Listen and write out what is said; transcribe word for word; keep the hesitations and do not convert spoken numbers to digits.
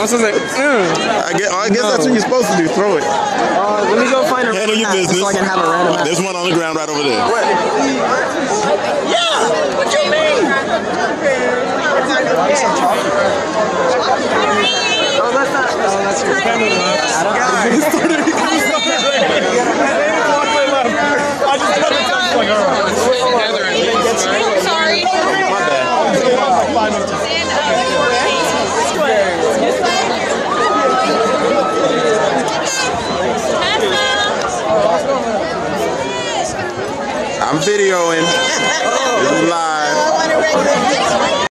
I'm supposed to say, mm. I guess, I guess no. That's what you're supposed to do. Throw it. Uh, let me go find a handle your business. So I can have a random. There's one on the ground right over there. What? Yeah. What you mean? Oh, that's not. Oh, that's your family. I don't know. I just got it. Like, all right. Sorry. My bad. I'm videoing. This is live.